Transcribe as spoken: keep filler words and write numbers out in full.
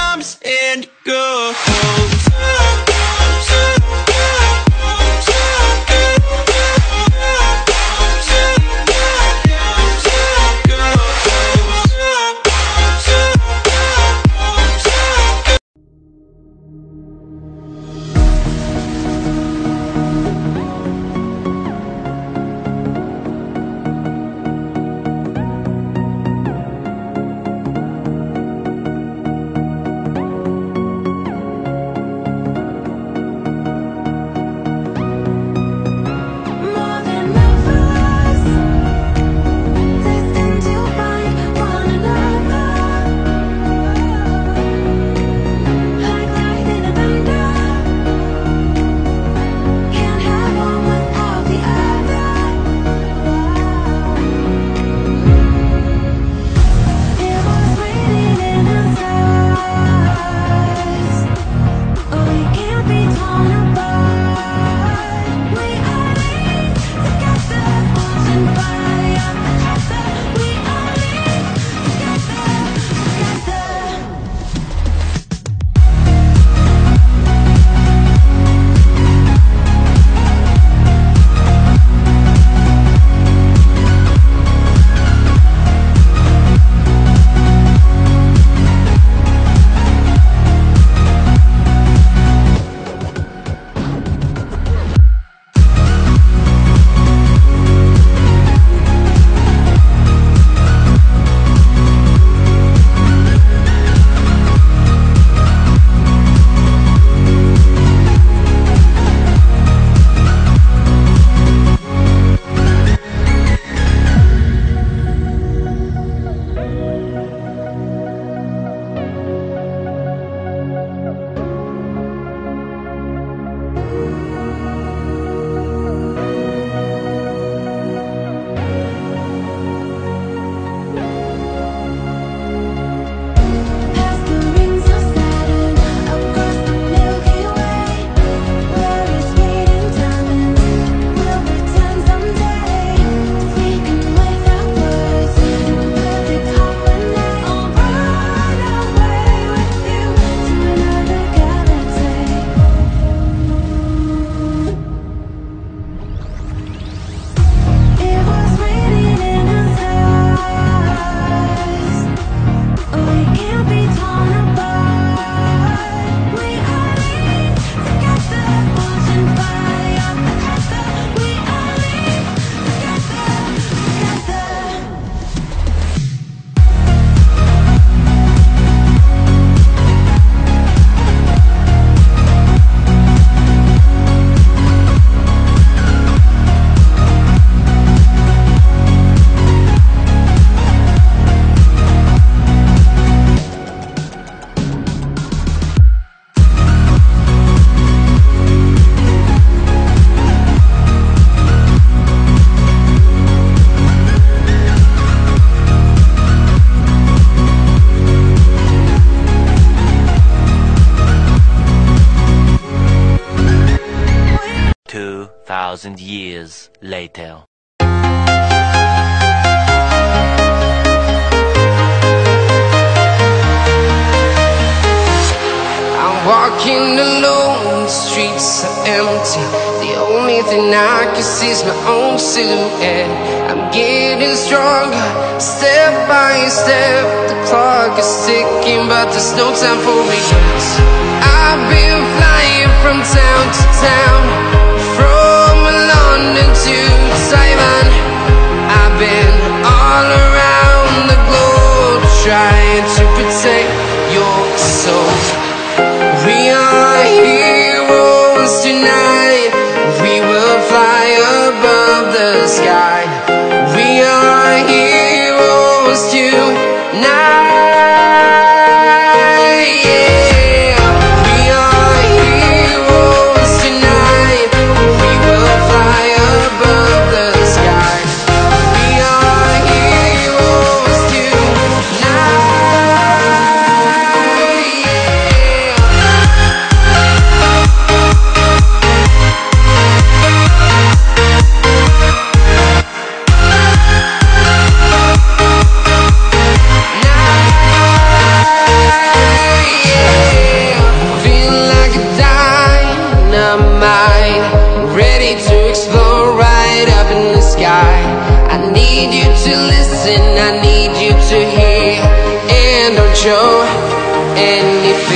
comes and goes. Thousand years later. I'm walking alone, the streets are empty. The only thing I can see is my own silhouette. I'm getting stronger, step by step. The clock is ticking, but there's no time for regrets. I've been flying from town to town, from London to Taiwan. I've been all around the globe, trying to protect your soul. We are heroes tonight. We will fly above the sky. We are heroes tonight. Yeah. fight. I need you to listen, I need you to hear, and don't show any